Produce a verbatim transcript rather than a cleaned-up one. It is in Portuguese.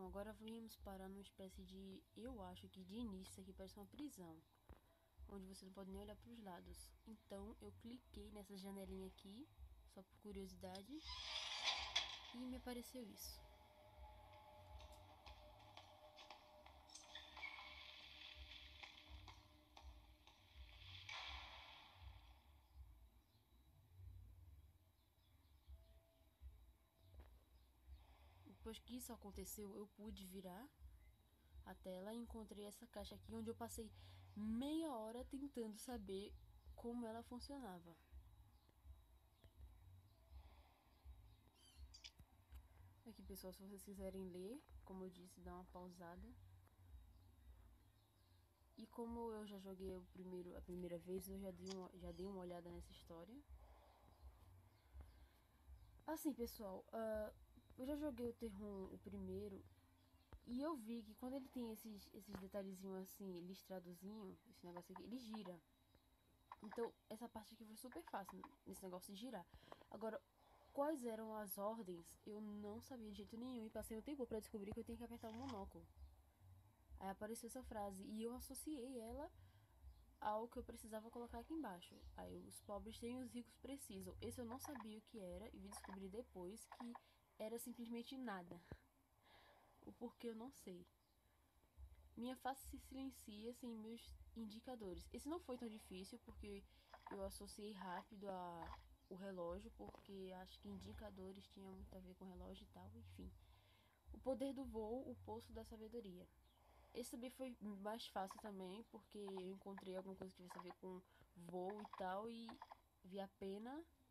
Bom, agora vamos parar numa espécie de... Eu acho que de início isso aqui parece uma prisão, onde você não pode nem olhar para os lados. Então eu cliquei nessa janelinha aqui, só por curiosidade, e me apareceu isso. Depois que isso aconteceu, eu pude virar a tela e encontrei essa caixa aqui, onde eu passei meia hora tentando saber como ela funcionava. Aqui, pessoal, se vocês quiserem ler, como eu disse, dá uma pausada. E como eu já joguei o primeiro, a primeira vez, eu já dei, uma, já dei uma olhada nessa história. Assim, pessoal, uh, eu já joguei o Terrum, o primeiro, e eu vi que quando ele tem esses, esses detalhezinhos assim, listradozinho, esse negócio aqui, ele gira. Então, essa parte aqui foi super fácil, nesse negócio de girar. Agora, quais eram as ordens, eu não sabia de jeito nenhum, e passei um tempo pra descobrir que eu tenho que apertar o monóculo. Aí apareceu essa frase, e eu associei ela ao que eu precisava colocar aqui embaixo. Aí, os pobres têm, os ricos precisam. Esse eu não sabia o que era, e vim descobrir depois que era simplesmente nada. O porquê eu não sei. Minha face se silencia sem meus indicadores. Esse não foi tão difícil, porque eu associei rápido a o relógio, porque acho que indicadores tinha muito a ver com relógio e tal, enfim. O poder do voo, o poço da sabedoria. Esse também foi mais fácil também, porque eu encontrei alguma coisa que tivesse a ver com voo e tal, e vi a pena